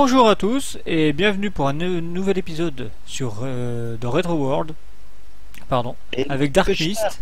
Bonjour à tous et bienvenue pour un nouvel épisode sur de Retro World, pardon, Et avec Dark Mist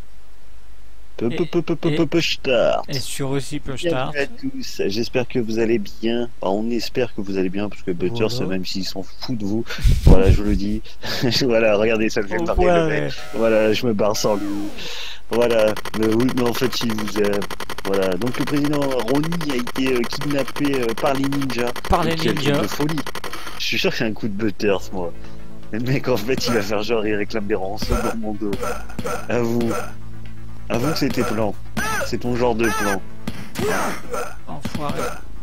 et sur aussi Pushstart. Bienvenue à tous, j'espère que vous allez bien. Enfin, on espère que vous allez bien parce que Butters, Voilà. même s'ils s'en foutent de vous, voilà, je vous le dis. Voilà, regardez, ça me fait marrer le mec. Voilà, je me barre sans lui. Voilà, oui, mais en fait, il vous voilà, donc le président Ronnie a été kidnappé par les ninjas. Par les Quel ninjas. truc de folie. Je suis sûr que c'est un coup de Butters, moi. Le mec, en fait, il va faire genre, il réclame des rançons dans mon dos. Avoue que c'était plan. C'est ton genre de plan. Enfoiré.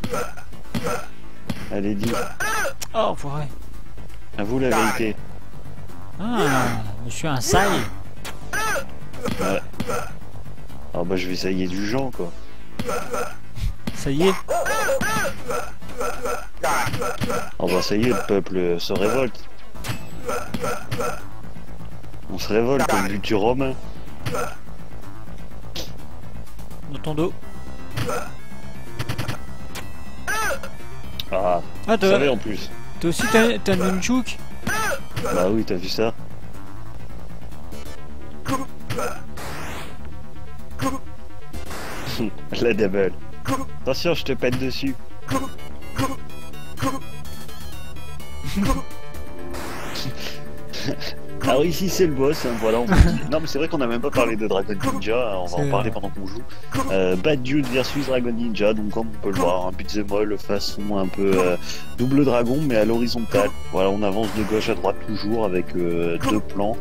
Allez, dis. Oh, enfoiré. Avoue la vérité. Ah, je suis un saï. Ouais. Alors bah je vais essayer du genre quoi. Ça y est. Alors bah ça y est, le peuple se révolte. On se révolte comme but du romain. Dans ton dos. Ah, Ah, vous savez en plus. toi aussi t'as Nunchuk. Bah oui, t'as vu ça. La double. Attention, je te pète dessus. Alors ici c'est le boss, hein, voilà. Non mais c'est vrai qu'on a même pas parlé de Dragon Ninja, hein, on va en parler pendant qu'on joue. Bad Dude versus Dragon Ninja, donc comme on peut le voir, un beat'em all façon un peu double dragon mais à l'horizontale. Voilà, on avance de gauche à droite toujours avec deux plans.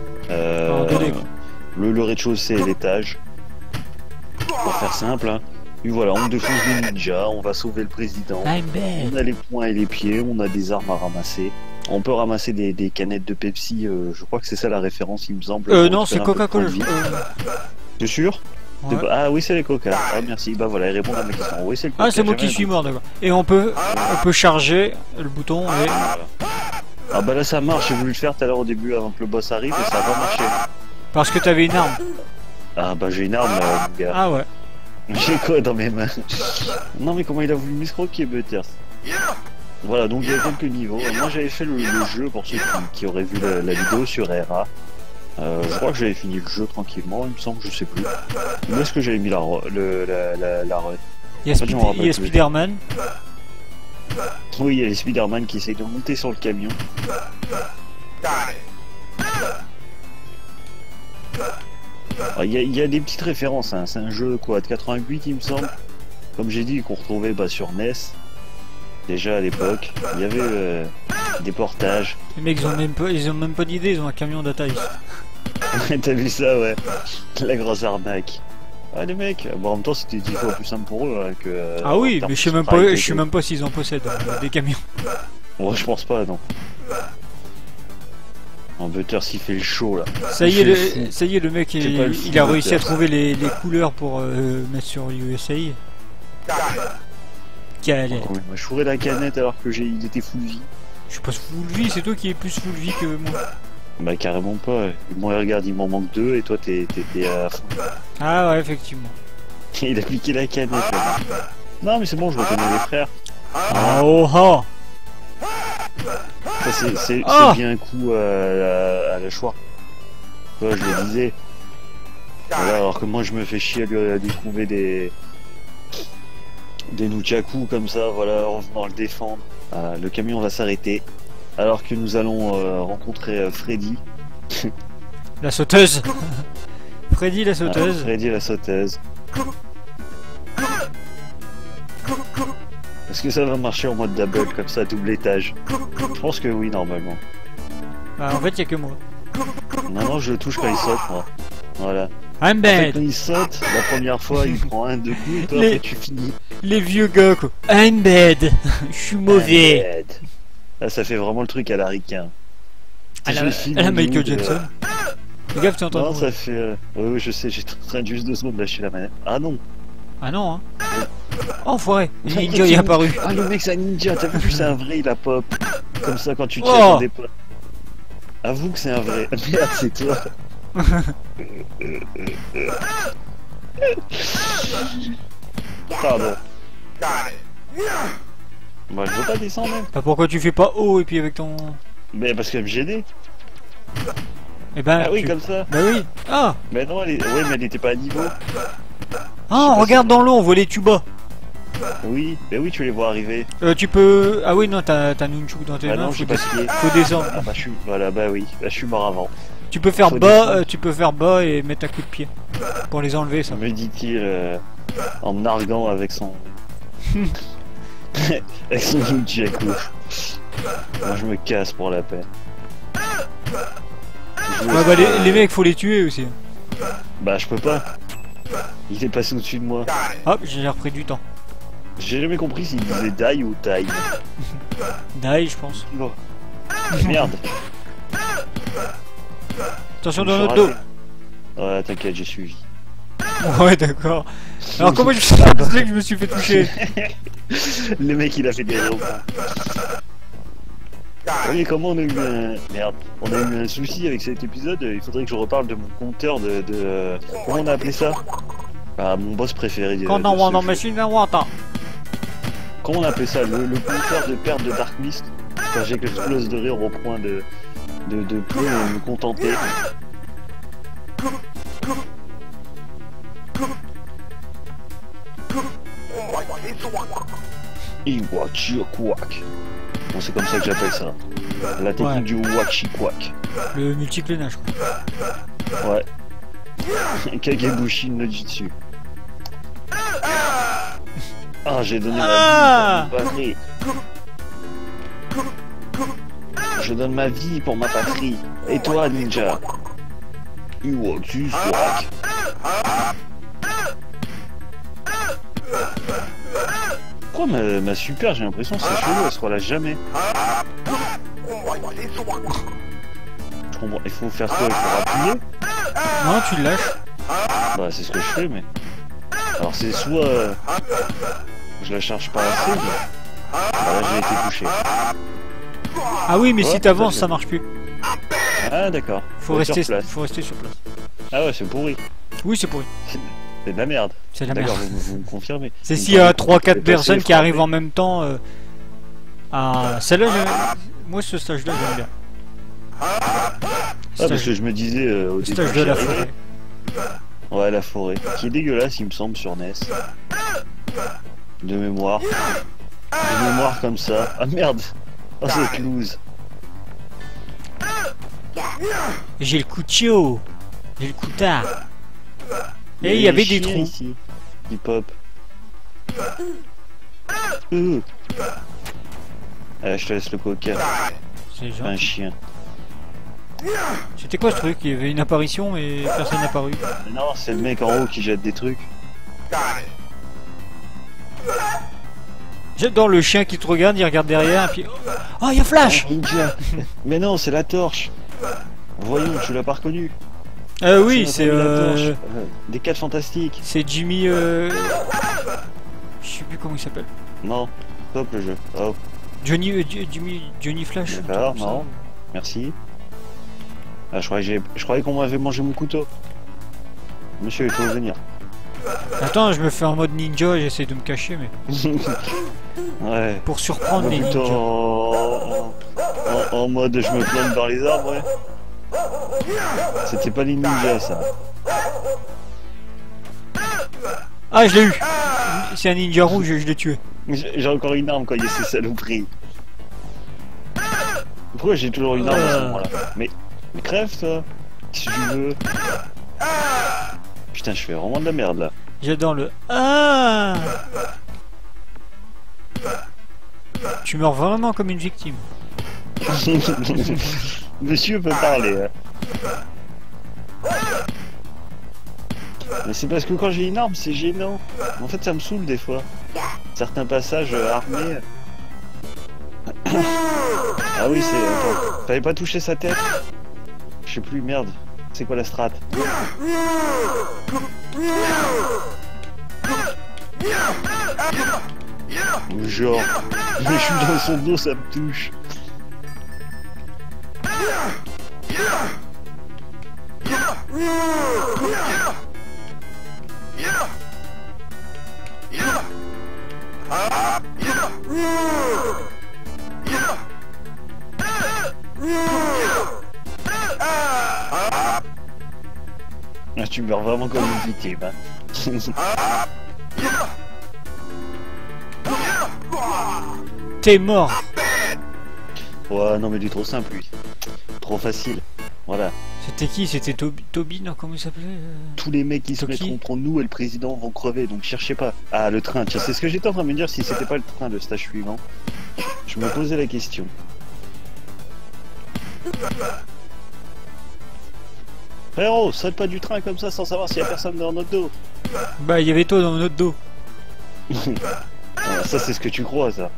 Le rez-de-chaussée et l'étage. Pour faire simple, hein. Et voilà, on défonce les ninjas, on va sauver le président. On a les poings et les pieds, on a des armes à ramasser. On peut ramasser des canettes de Pepsi, je crois que c'est ça la référence, il me semble. Non, c'est Coca-Cola. T'es sûr? Ouais. Ah oui, c'est les Coca. Ah merci, bah voilà, ils répondent à ma question. Oui, c'est le Coca. Ah, c'est moi qui suis mort, d'accord. Et on peut charger le bouton et... Ah bah là ça marche, j'ai voulu le faire tout à l'heure au début avant que le boss arrive et ça a pas marché. Parce que t'avais une arme. Ah bah j'ai une arme, mon gars. Ah ouais. J'ai quoi dans mes mains? Non mais comment il a voulu m'escroquer, Butters? Voilà, donc il y a quelques niveaux. Moi j'avais fait le jeu pour ceux qui auraient vu la vidéo sur RA. Je crois que j'avais fini le jeu tranquillement, il me semble, je sais plus. Où est-ce que j'avais mis la run? Il y a Spider-Man. Oui, il y a les Spider-Man qui essayent de monter sur le camion. Il y a des petites références, hein. C'est un jeu quoi, de 88 il me semble. Comme j'ai dit, qu'on retrouvait sur NES. Déjà à l'époque, il y avait des portages. Les mecs ils ont même pas d'idée, ils ont un camion d'attaque. T'as vu ça, ouais. La grosse arnaque. Ah les mecs, bon, en même temps c'était 10 fois plus simple pour eux hein, que... Ah oui, mais je sais même pas s'ils en possèdent des camions. Ouais, je pense pas, non. En Butters il fait le show là. Ça y est, le mec il a réussi à trouver les couleurs pour mettre sur USA. Galère. Oh, moi je fourrais la canette alors que il était full vie. Je suis pas full vie, c'est toi qui es plus full vie que moi. Bah carrément pas. Moi regarde, il m'en manque 2 et toi t'es à fond. Ah ouais, effectivement. Il a piqué la canette là. Non mais c'est bon, je reconnais les frères. Ah oh oh. C'est bien un coup à la choix. Ouais, je le disais. Voilà, alors que moi je me fais chier à lui trouver des nunchakus comme ça, voilà, en venant le défendre. Le camion va s'arrêter. Alors que nous allons rencontrer Freddy. La sauteuse. Freddy la sauteuse. Freddy la sauteuse. Est-ce que ça va marcher en mode double comme ça, double étage? Je pense que oui, normalement. Bah, en fait, il y a que moi. Non, je le touche quand il saute, moi. Voilà. I'm En fait, bad. quand il saute, la première fois, il prend un, deux coups et toi, après, tu finis. Les vieux gars, quoi. I'm bad. Je suis mauvais. Là, ça fait vraiment le truc à la Ricain. À la Michael Jackson. Fais gaffe, tu entends. Non, ça fait... Oui, je sais, j'étais en train de juste 2 secondes de lâcher la manette. Ah non. Ah non, hein. Oh, enfoiré. Le ninja est apparu. Ah, le mec, c'est un ninja. T'as vu, c'est un vrai, il a pop. Comme ça, quand tu t'y attendais pas. Avoue que c'est un vrai. Merde, c'est toi. Pardon. Moi je veux pas descendre même. Bah pourquoi tu fais pas haut et puis avec ton... Mais parce qu'elle me gênait. Eh ben... Ah oui, tu- comme ça. Bah oui. Ah. Mais non, ouais, mais elle était pas à niveau. Ah, pas regarde dans l'eau, on voit les tubas. Oui, mais oui, tu les vois arriver. Tu peux... Ah oui, non, t'as Nunchuk dans tes Ah mains, non, j'ai pas skié. faut descendre. Ah bah je suis... Voilà, bah oui. Bah je suis mort avant. Tu peux faire Faut bas, descendre. tu peux faire bas et mettre un coup de pied. Pour les enlever, ça. Me dit-il en me narguant avec son... avec son nunchaku. Moi je me casse pour la peine. Ouais, bah les mecs, faut les tuer aussi. Bah je peux pas. Il est passé au-dessus de moi. Hop, j'ai repris du temps. J'ai jamais compris s'il disait die ou die. Die, je pense. Non. Merde. Attention Je dans me notre suis dos. raté. Ouais, t'inquiète, j'ai suivi. Ouais, d'accord. Alors comment je sais que je me suis fait toucher? Le mec il a fait des rebonds. Oui, comment on a eu un... Merde. On a eu un souci avec cet épisode. Il faudrait que je reparle de mon compteur de... Comment on a appelé ça? Ah, mon boss préféré. Quand on va dans machine à water. Comment on a appelé ça? Le compteur de perte de Dark Mist. Quand j'ai que j'explose de rire au point de plus me contenter. Iwachiquac. Bon, c'est comme ça que j'appelle ça. La technique du Wachiquac. Le multiclonage, quoi. Ouais. Kagebushi no Jitsu. Ah, j'ai donné ma vie pour ma patrie. Je donne ma vie pour ma patrie. Et toi, ninja? Iwachiquac. Pourquoi ma super, j'ai l'impression que c'est chelou, elle se relâche jamais. Je comprends, il faut faire quoi? Il faut appuyer? Non, tu le lâches. Bah c'est ce que je fais, mais... Alors c'est soit... je la charge pas assez, mais... Bah, là j'ai été touché. Ah oui, mais Ouais, si t'avances, tout à fait. ça marche plus. Ah d'accord. Faut rester sur place. Ah ouais, c'est pourri. Oui, c'est pourri. C'est de la merde. C'est de la D'accord, merde. vous me confirmez. C'est Vous s'il y a me 3-4 passez personnes qui frapper. arrivent en même temps. Celle-là, moi ce stage-là, j'aime bien. Ah parce que je me disais au début... Stage de la j'y arriverai. forêt. Ouais, la forêt. Qui est dégueulasse, il me semble, sur NES. De mémoire. De mémoire comme ça. Ah merde. Oh, c'est loose. J'ai le couteau. J'ai le coutard. Et il y avait des trous. Ici. Il pop. Allez, je te laisse le coca. C'est Un gentil. chien. C'était quoi ce truc? Il y avait une apparition et personne n'est apparu. Non, c'est le mec en haut qui jette des trucs. J'adore le chien qui te regarde, il regarde derrière et puis... Oh, il y a Flash! Oh, ninja. Mais non, c'est la torche. Voyons, tu l'as pas reconnu. Oui, notre c'est... ami la torche. Des 4 fantastiques. C'est Jimmy... Je sais plus comment il s'appelle. Non, stop le jeu. Oh, Johnny Flash. d'accord, un truc comme non. Merci. Ah, je croyais qu'on m'avait mangé mon couteau. Monsieur, il faut venir. ça. Attends, je me fais en mode ninja et j'essaie de me cacher, mais... Ouais. Pour surprendre les Plutôt ninjas. en mode je me plante dans les arbres, ouais. C'était pas les ninjas, ça. Ah, je l'ai eu! C'est un ninja rouge, je l'ai tué. J'ai encore une arme quand il y a ces saloperies. Pourquoi j'ai toujours une arme à ce moment-là? Mais crève, toi, si tu veux. Putain, je fais vraiment de la merde, là. J'adore le... Ah! Tu meurs vraiment comme une victime. Monsieur peut parler. Hein. Mais c'est parce que quand j'ai une arme, c'est gênant. En fait, ça me saoule des fois. Certains passages armés. Ah oui, c'est... Attends, t'avais pas touché sa tête? Je sais plus, merde. C'est quoi la strat? Genre... Mais je suis dans son dos, ça me touche. Ah, tu meurs vraiment comme une victime. Hein. T'es mort. Ouais, non mais du trop simple lui. Trop facile. Voilà. C'était qui? C'était Toby, non? Comment il s'appelait? Tous les mecs qui se mettront contre nous et le président vont crever, donc cherchez pas. Ah, le train, tiens, c'est ce que j'étais en train de me dire si c'était pas le train de stage suivant. Je me posais la question. Frérot, saute pas du train comme ça sans savoir s'il y a personne dans notre dos. Bah, il y avait toi dans notre dos. Ah, ça, c'est ce que tu crois, ça.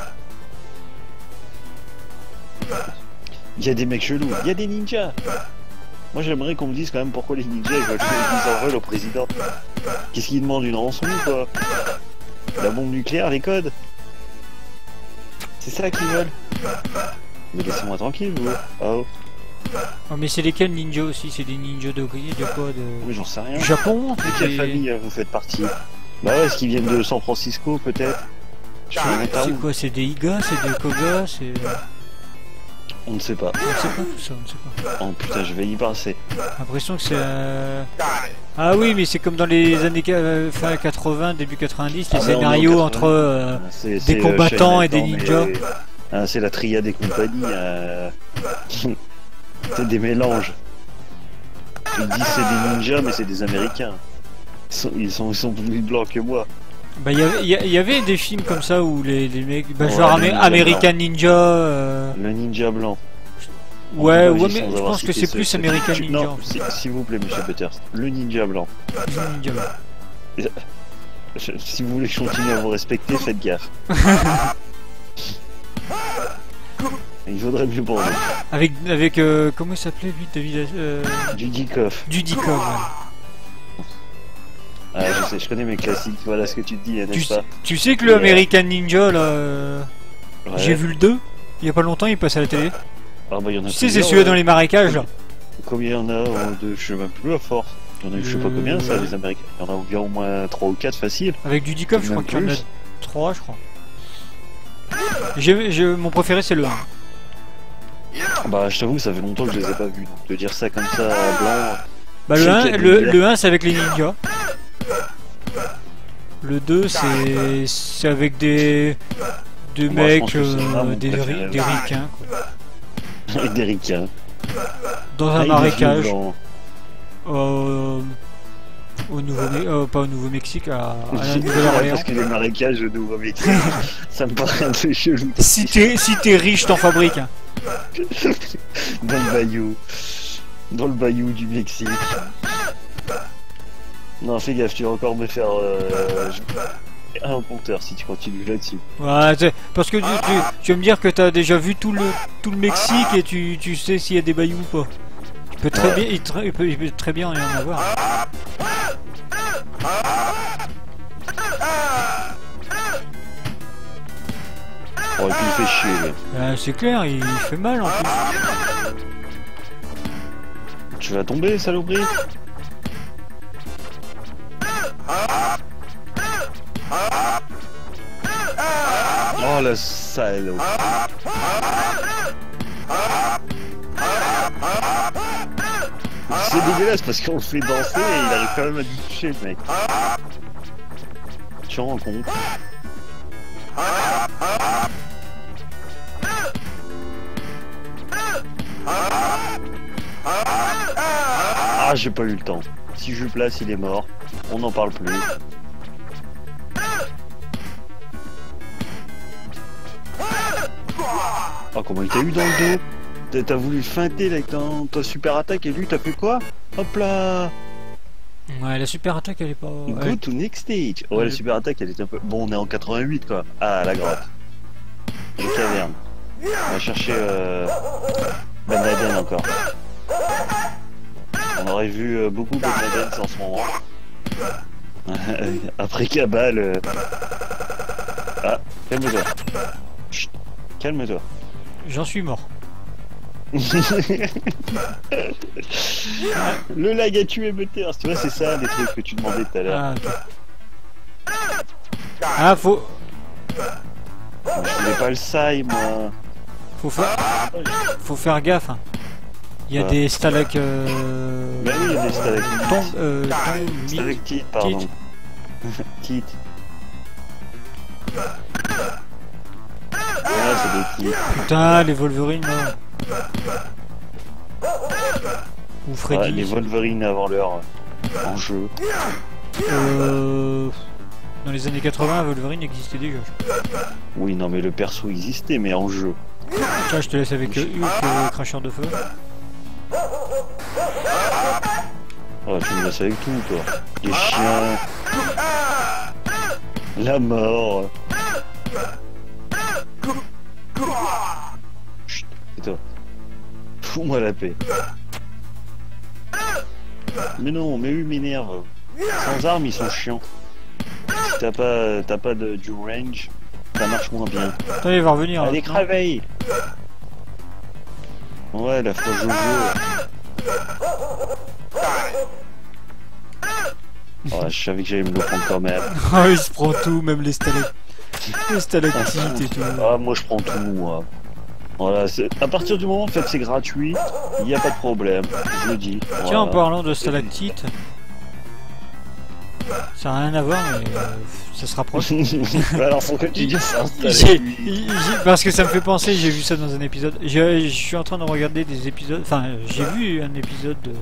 Il y a des mecs chelous, il y a des ninjas. Moi, j'aimerais qu'on me dise quand même pourquoi les ninjas ils en veulent au président. Qu'est-ce qu'ils demandent, une rançon ou quoi? La bombe nucléaire, les codes? C'est ça qu'ils veulent? Mais laissez-moi tranquille, vous. Oh. Oh, mais c'est lesquels ninjas aussi? C'est des ninjas de quoi? Oui, j'en sais rien. Du Japon? De quelle famille vous faites partie? Bah ouais, est-ce qu'ils viennent de San Francisco, peut-être? C'est quoi? C'est des Iga? C'est des Koga? C'est... On ne sait pas. On ne sait pas tout ça, on ne sait pas. Oh putain, je vais y passer. J'ai l'impression que c'est... Ah oui, mais c'est comme dans les années fin 80, début 90, les scénarios entre des combattants et des ninjas. C'est la triade des compagnies. C'est des mélanges. Ils disent c'est des ninjas, mais c'est des Américains. Ils sont plus blancs que moi. Bah il y avait des films comme ça où les mecs, bah, genre American Ninja. Le ninja blanc. Ouais, ouais, mais je pense que c'est plus American Ninja. Non, s'il vous plaît, monsieur Peters, le ninja blanc. Le ninja blanc. Si vous voulez que je continue à vous respecter, faites gaffe. Il vaudrait mieux pour vous. Avec comment il s'appelait lui, David Dudikoff. Dudikoff, ouais. Ah, je sais, je connais mes classiques, voilà ce que tu te dis, n'est-ce pas? Tu sais que le American Ninja, là, ouais. J'ai vu le 2, il y a pas longtemps, il passe à la télé. Ah bah, y en a tu sais, c'est celui dans les marécages, là. Combien il y en a? Je sais même plus à force. Il y en a, je sais pas combien, ça, les Américains. Il y en a bien au moins 3 ou 4 facile. Avec Dudikoff, je crois qu'il y en a 3, je crois. Mon préféré, c'est le 1. Bah, je t'avoue, ça fait longtemps que je les ai pas vus, donc de dire ça comme ça, blanc... Bah, le 1, c'est avec les ninjas. Le 2, c'est avec des mecs, des ricains, quoi. Avec des ricains. Dans un marécage. Pas au Nouveau-Mexique, à la Nouvelle-Orléans. Parce que les marécages au Nouveau-Mexique, ça me paraît un peu chelou. Si t'es riche, t'en fabriques. Hein. Dans le bayou. Dans le bayou du Mexique. Non, fais gaffe, tu vas encore me faire un compteur si tu continues là-dessus. Ouais, parce que tu vas me dire que t'as déjà vu tout le Mexique et tu sais s'il y a des bayous ou pas. Il peut très bien, il peut très bien y en avoir. Oh, et puis il fait chier. C'est clair, il fait mal en plus. Tu vas tomber, saloperie? Oh la salope. C'est dégueulasse parce qu'on le fait danser et il arrive quand même à nous toucher le mec. Tu en rends compte? Ah, j'ai pas eu le temps. Si je le place, il est mort. On n'en parle plus. Oh, comment il t'a eu dans le dos? T'as voulu feinter avec ta super attaque et lui t'as fait quoi? Hop là! Ouais, la super attaque elle est pas... Go to next stage! Ouais, la super attaque elle est un peu... Bon, on est en 88 quoi. Ah, la grotte. Les cavernes. On va chercher Ben Laden encore. On aurait vu beaucoup Ben Laden sans ce moment. Après Cabal... Ah, calme-toi. Chut, calme-toi. J'en suis mort. Le lag a tué Butters, tu vois, c'est ça les trucs que tu demandais tout à l'heure. Ah, faut... Je voulais pas le sai, moi. Faut faire gaffe. Hein. Il y a des stalactites. Bah oui, il y a des stalactites. Stalactites, pardon. Tites. Ouais, c'est des tites. Putain, les Wolverines là. Ou Freddy. Ouais, les Wolverines avant l'heure en jeu. Dans les années 80, Wolverine existait déjà. Oui, non, mais le perso existait, mais en jeu. Tiens, je te laisse avec Hulk, cracheur de feu. Oh, tu me laisses avec tout, toi. Les chiens. La mort. Chut, c'est toi. Fous-moi la paix. Mais non, mais eux m'énervent. Sans armes, ils sont chiants. Si t'as pas du range, ça marche moins bien. Attends, il va revenir. Allez, creveille. Ouais, la fois Jojo. Oh, je savais que j'allais me le prendre quand même. Oh, il se prend tout, même les stalactites et tout. Ah, moi je prends tout, moi. Voilà, à partir du moment en fait c'est gratuit, il n'y a pas de problème, je le dis. Tiens, voilà. en parlant de stalactites, ça n'a rien à voir, mais ça se rapproche. Alors, faut que tu dises ça. Parce que ça me fait penser, j'ai vu ça dans un épisode. Je suis en train de regarder des épisodes. Enfin, j'ai vu un épisode de.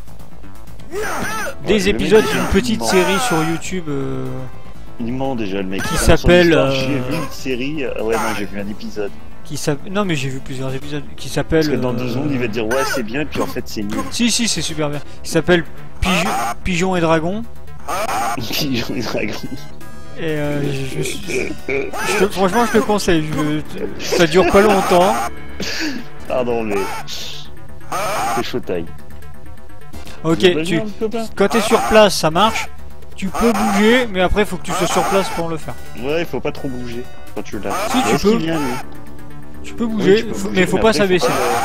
Des épisodes d'une petite série sur YouTube. Il ment déjà le mec. Qui s'appelle. J'ai vu une série. Ouais, non, j'ai vu un épisode. Non, mais j'ai vu plusieurs épisodes. Qui s'appelle. Parce que dans 2 secondes, il va te dire ouais, c'est bien, et puis en fait, c'est nul. Si, c'est super bien. Il s'appelle Pigeon et Dragon. Pigeon et Dragon. Et franchement, je te conseille. Ça dure pas longtemps. Pardon, mais. C'est chaud taille. Ok, quand t'es sur place, ça marche. Tu peux bouger, mais après, faut que tu sois sur place pour le faire. Ouais, il faut pas trop bouger quand tu l'as. Si, tu peux. Tu peux bouger, oui, mais faut pas s'abaisser.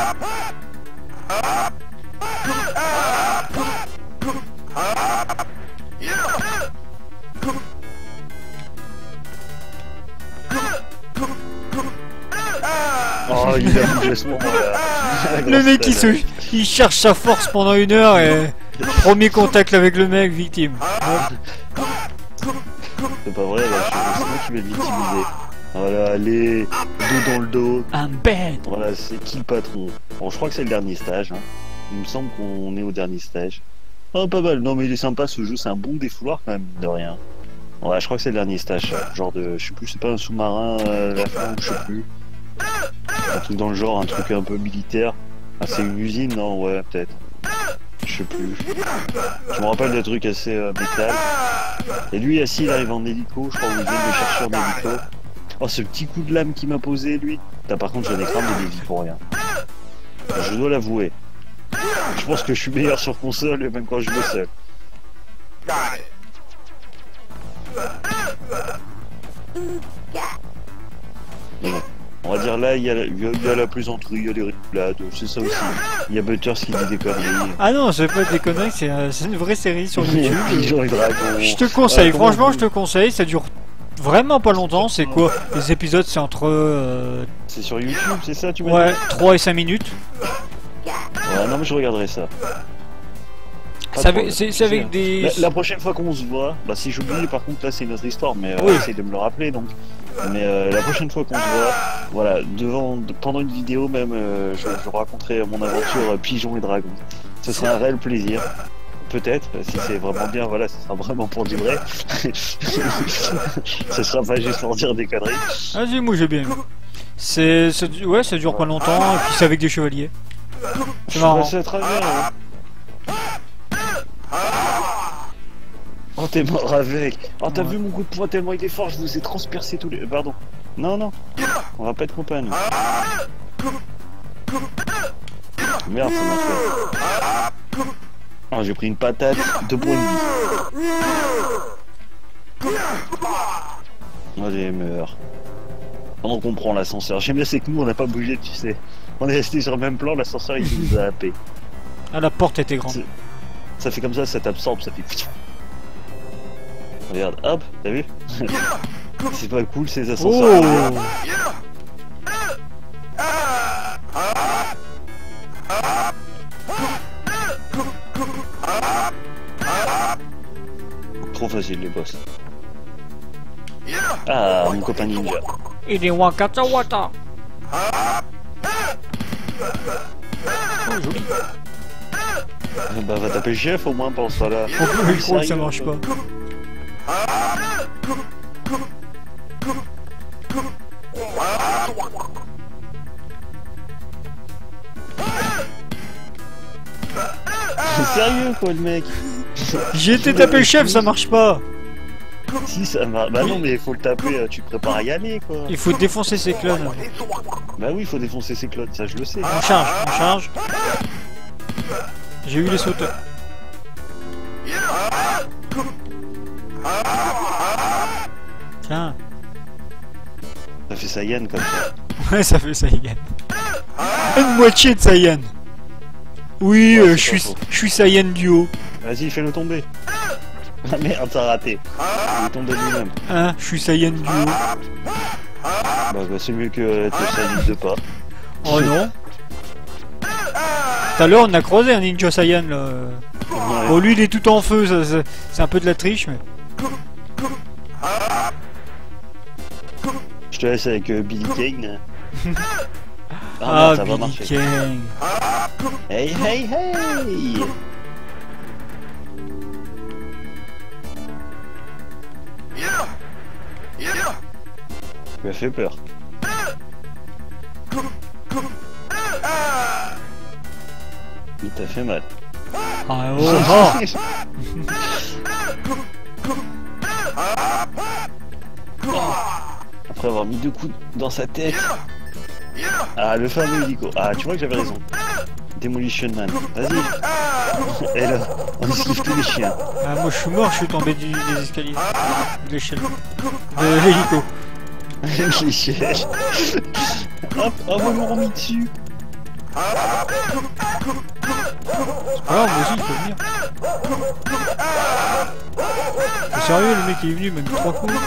Oh, il a bougé ce moment-là. Le mec il cherche sa force pendant 1 heure et premier contact avec le mec, victime. C'est pas vrai, là, c'est moi qui vais le victimiser. Voilà, allez, dos dans le dos. Un bête. Voilà, c'est qui le patron? Bon, je crois que c'est le dernier stage. Hein. Il me semble qu'on est au dernier stage. Oh, pas mal. Non, mais il est sympa ce jeu, c'est un bon défouloir quand même, de rien. Ouais, je crois que c'est le dernier stage. Genre de, je sais plus, c'est pas un sous-marin la fin, je sais plus. Un truc dans le genre, un truc un peu militaire. Ah, c'est une usine, non? Ouais, peut-être. Je sais plus. Je me rappelle d'un truc assez métal. Et lui, assis, il arrive en hélico. Je crois qu'il vient de chercher en hélico. Oh, ce petit coup de lame qu'il m'a posé, lui. T'as par contre, j'ai un écran de dévie pour rien. Je dois l'avouer. Je pense que je suis meilleur sur console, même quand je joue seul. Mais bon. On va dire là, il y a la plaisanterie, il y a les rigolades, c'est ça aussi. Il y a Butters qui dit des conneries. Ah non, c'est pas des conneries, c'est une vraie série sur YouTube. Pigeon et Dragon. Je te conseille, franchement, je te conseille, ça dure vraiment pas longtemps. C'est quoi? Les épisodes, c'est entre. C'est sur YouTube, c'est ça, tu m'as dit? Ouais, 3 et 5 minutes. Ouais, non, mais je regarderai ça. C'est avec des. La prochaine fois qu'on se voit, bah si j'oublie, par contre là c'est une autre histoire, mais oui. Essaye de me le rappeler donc. Mais la prochaine fois qu'on se voit, voilà, pendant une vidéo même, je raconterai mon aventure Pigeon et Dragon. Ce sera un réel plaisir. Peut-être, si c'est vraiment bien, voilà, ce sera vraiment pour du vrai. Ce sera pas juste pour dire des conneries. Vas-y, moi j'ai bien aimé. Ouais, ça dure pas longtemps, et puis c'est avec des chevaliers. C'est marrant. C'est très bien. Hein. Oh, t'es mort avec. Oh, t'as vu mon coup de poing tellement il est fort, je vous ai transpercé tous les. Pardon. Non, non. On va pas être compagne. Merde, ça m'a fait. Oh, j'ai pris une patate, 2 points de vie. Allez, meurs. Pendant qu'on prend l'ascenseur. J'aime bien, c'est que nous, on n'a pas bougé, tu sais. On est resté sur le même plan, l'ascenseur, il nous a happé. Ah, la porte était grande. Ça fait comme ça t'absorbe, ça fait. Regarde, hop, t'as vu? C'est pas cool ces ascenseurs. Oh. Trop facile les boss. Ah, mon copain ninja. Il est Wakatawata. Oh, joli. Bah va taper le chef au moins pour ça là. Je crois que ça marche pas. C'est sérieux quoi le mec. J'ai été taper le chef, ça marche pas. Si ça marche. Bah non mais il faut le taper, tu te prépares à y aller quoi. Il faut défoncer ses clones. Bah oui il faut défoncer ses clones, ça je le sais. On charge, on charge. J'ai eu les sauteurs. Tiens. Ça fait Saiyan comme ça. Ouais, ça fait Saiyan. Une moitié de Saiyan. Oui, Ouais, je suis Saiyan duo. Vas-y fais-le tomber. Ah merde t'as raté. Il est tombé lui-même. Hein, je suis Saiyan duo. Bah c'est mieux que te Saiyan de pas. Oh non. Tout à l'heure on a croisé un ninja Saiyan là. Ouais. Bon lui il est tout en feu, c'est un peu de la triche mais... Je te laisse avec Billy Kane. Ah, merde, ça va Billy marcher. Kane. Hey hey hey. Tu m'as fait peur. Il t'a fait mal. Ah, oh, oh. Après avoir mis 2 coups dans sa tête. Ah, le fameux hélico. Ah, tu vois que j'avais raison. Demolition Man. Vas-y. Et là, on esquive tous les chiens. Ah, moi je suis mort, je suis tombé des escaliers. De l'échelle. De l'hélico. L'échelle. Hop, oh, moi, m'ont remis dessus. Ah, moi aussi je peux venir. C'est sérieux, le mec il est venu, même 3 coups.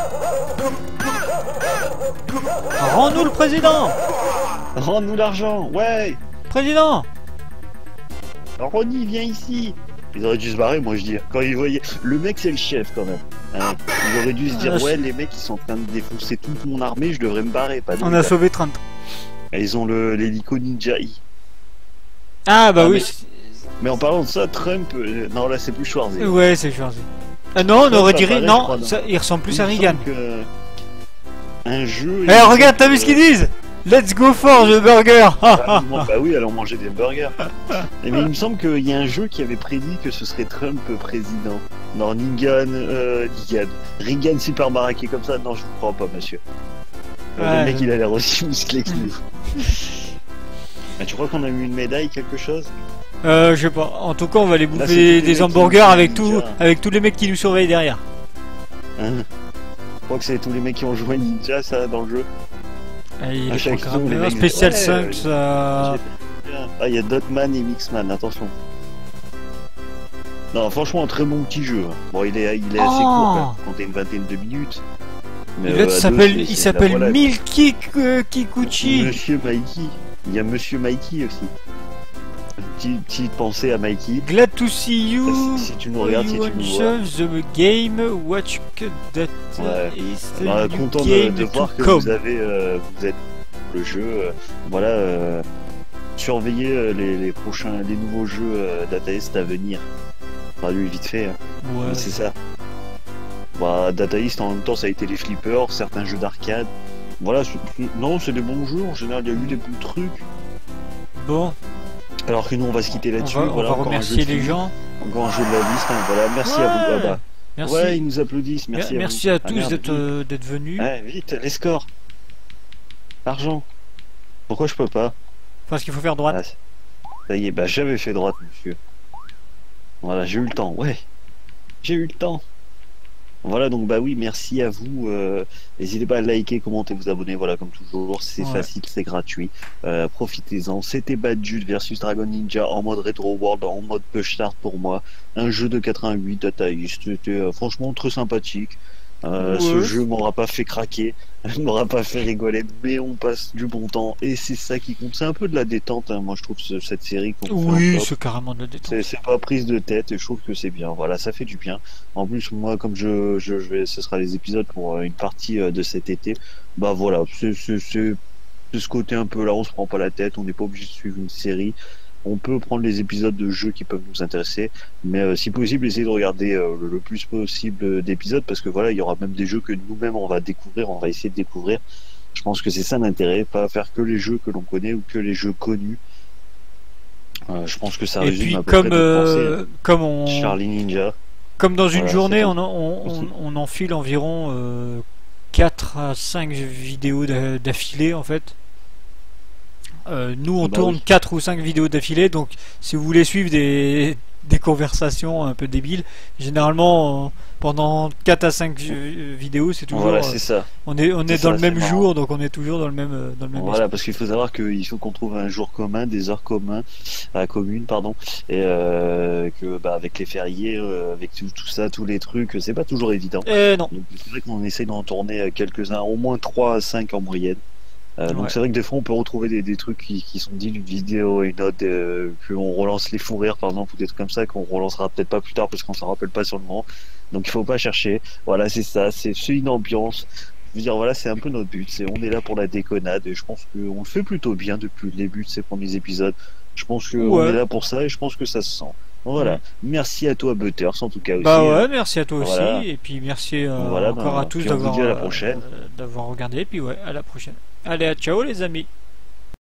Rends-nous le président! Rends-nous l'argent, ouais. Président! Ronnie, viens ici. Ils auraient dû se barrer, moi je dis. Quand ils voyaient. Le mec, c'est le chef quand même. Hein. Ils auraient dû se dire, ouais, les mecs, ils sont en train de défoncer toute mon armée, je devrais me barrer. Pas On a sauvé 30. Et ils ont l'hélico Ninja I. Ah bah oui. Mais en parlant de ça, Trump. Non, là, c'est plus Schwarzy. Ouais, c'est Schwarzy. Ah non, on aurait dit. Pareil, Non, crois, ça, il ressemble plus à Reagan. Un jeu. Eh, regarde, t'as vu ce qu'ils disent? Let's go for the burger! Bah oui, allons manger des burgers. Mais il me semble qu'il y a un jeu qui avait prédit que ce serait Trump président. Non, Reagan super baraqué comme ça. Non, je vous crois pas, monsieur. Ouais, le mec, il a l'air aussi musclé que nous. Mais tu crois qu'on a eu une médaille, quelque chose? Je sais pas. En tout cas, on va aller bouffer c'était des les hamburgers mecs qui avec tous les mecs qui nous surveillent derrière. Hein, je crois que c'est tous les mecs qui ont joué Ninja, ça, dans le jeu. Allez, À chaque saison, les un mecs spécial disent, 5, ouais, ça... Ah, il y a Dotman et Mixman, attention. Non, franchement, un très bon petit jeu. Bon, il est assez court, quand t'as une vingtaine de minutes. Mais, L'autre il s'appelle Milky Kikuchi. Monsieur Mikey. Il y a Monsieur Mikey aussi. Une petite pensée à Mikey. Glad to see you. Si tu nous regardes, si tu nous vois. The game, watch that is the content game de voir que come. vous êtes le jeu. Voilà, surveillez les nouveaux jeux Data East à venir. Enfin, lui, vite fait. Hein. Ouais. Mais c'est ça. Bah, Data East, en même temps, ça a été les flippers, certains jeux d'arcade. Voilà, non, c'est des bons jeux. En général, il y a eu des bons trucs. Bon. Alors que nous, on va se quitter là-dessus. On va remercier les gens. Encore un jeu de la liste. Hein. Voilà, merci à vous. Ah bah. Merci. Ouais, ils nous applaudissent. Merci à vous. tous d'être venus. Ouais, vite, les scores. L'argent. Pourquoi je peux pas? Parce qu'il faut faire droite. Ah, ça y est, bah j'avais fait droite, monsieur. Voilà, j'ai eu le temps. Ouais, j'ai eu le temps. Voilà, donc bah oui, merci à vous. N'hésitez pas à liker, commenter, vous abonner. Voilà, comme toujours, c'est facile, c'est gratuit. Profitez-en. C'était Bad Jude versus Dragon Ninja en mode Retro World, en mode push start pour moi. Un jeu de 88 Data East. C'était franchement très sympathique. Ce jeu m'aura pas fait craquer, m'aura pas fait rigoler, mais on passe du bon temps et c'est ça qui compte. C'est un peu de la détente, hein. Moi je trouve cette série qu'on oui, c'est carrément de la détente. C'est pas prise de tête et je trouve que c'est bien. Voilà, ça fait du bien. En plus, moi, comme je vais, ce sera les épisodes pour une partie de cet été. Bah voilà, c'est ce côté un peu là, on se prend pas la tête, on n'est pas obligé de suivre une série. On peut prendre les épisodes de jeux qui peuvent nous intéresser, mais si possible, essayer de regarder le plus possible d'épisodes, parce que voilà, il y aura même des jeux que nous-mêmes on va découvrir, on va essayer de découvrir. Je pense que c'est ça l'intérêt, pas faire que les jeux que l'on connaît ou que les jeux connus. Je pense que ça résume à peu près de penser, Charlie Ninja. Comme dans une journée, on enfile environ 4 à 5 vidéos d'affilée en fait. Nous on tourne 4 ou 5 vidéos d'affilée, donc si vous voulez suivre des conversations un peu débiles, généralement pendant 4 à 5 vidéos c'est toujours voilà, c'est ça. On est dans le même jour, donc on est toujours dans le même voilà, esprit. parce qu'il faut savoir qu'il faut qu'on trouve un jour commun, des heures communes, pardon, et que avec les fériés, avec tout ça, tous les trucs, c'est pas toujours évident. Non. Donc c'est vrai qu'on essaie d'en tourner quelques-uns, au moins 3 à 5 en moyenne. Donc c'est vrai que des fois on peut retrouver des trucs qui sont dits d'une vidéo et une autre, qu'on relance les fous rires par exemple, ou des trucs comme ça qu'on relancera peut-être pas plus tard parce qu'on s'en rappelle pas sur le moment. Donc il faut pas chercher. Voilà, c'est ça, c'est une ambiance. Je veux dire, voilà, c'est un peu notre but. On est là pour la déconnade et je pense qu'on le fait plutôt bien depuis le début de ces premiers épisodes. Je pense qu'on est là pour ça et je pense que ça se sent. Voilà. Merci à toi Butters en tout cas aussi. Bah ouais, merci à toi aussi et puis merci encore à tous d'avoir à la prochaine. d'avoir regardé et puis ouais, à la prochaine. Allez, ciao les amis.